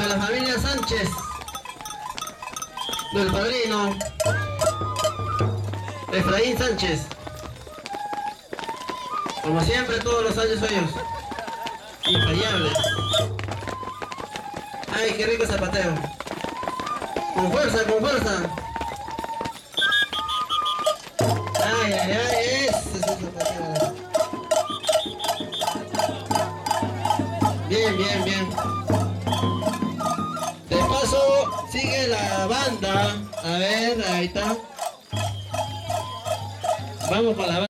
de la familia Sánchez, del padrino Efraín Sánchez. Como siempre, todos los años ellos. Infallables. Ay, qué rico zapateo. Con fuerza, con fuerza. Ay, ay, ay, ese es el zapateo. Bien, bien, bien. De paso, sigue la banda. A ver, ahí está. Vamos con la banda.